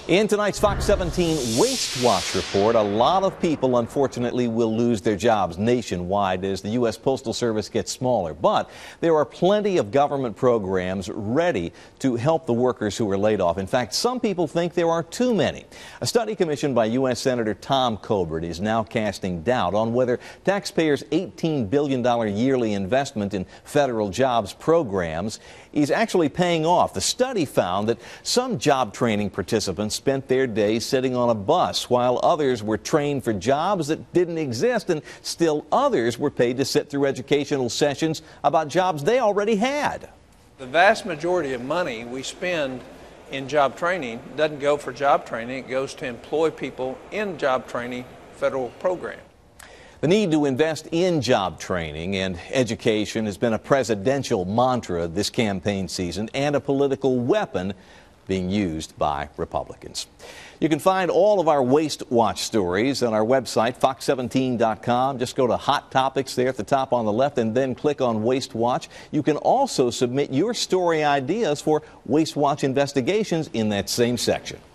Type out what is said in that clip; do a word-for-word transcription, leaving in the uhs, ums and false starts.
In tonight's Fox seventeen Waste Watch report, a lot of people, unfortunately, will lose their jobs nationwide as the U S Postal Service gets smaller. But there are plenty of government programs ready to help the workers who are laid off. In fact, some people think there are too many. A study commissioned by U S Senator Tom Coburn is now casting doubt on whether taxpayers' eighteen billion dollars yearly investment in federal jobs programs is actually paying off. The study found that some job training participants spent their days sitting on a bus, while others were trained for jobs that didn't exist, and still others were paid to sit through educational sessions about jobs they already had. The vast majority of money we spend in job training doesn't go for job training. It goes to employ people in job training federal program. The need to invest in job training and education has been a presidential mantra this campaign season and a political weapon being used by Republicans. You can find all of our Waste Watch stories on our website, fox seventeen dot com. Just go to Hot Topics there at the top on the left and then click on Waste Watch. You can also submit your story ideas for Waste Watch investigations in that same section.